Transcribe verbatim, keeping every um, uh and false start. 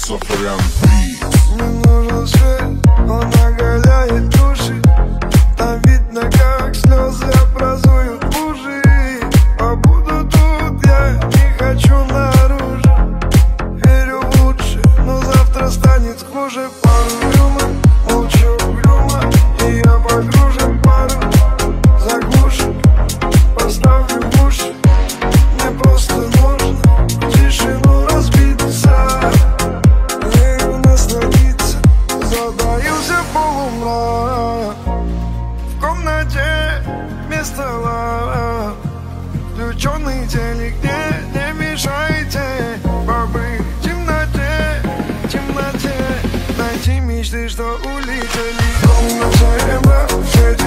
Safaryan. Мне нужен свет, он оголяет души. Там видно, как слезы образуют лужи. Побуду тут, я не хочу наружу. Верю в лучшее, но завтра станет хуже. Пару рюмок, молчу угрюмо, и я погружен в пару. Заглушек, поставлю в уши. Мне просто нужно в тишину разбиться, ею насладиться. Затаился полумрак, в комнате вместо лав. Включенный телек, не, не мешайте побыть в темноте, в темноте. Найти мечты, что улетели. В комнате эмре, все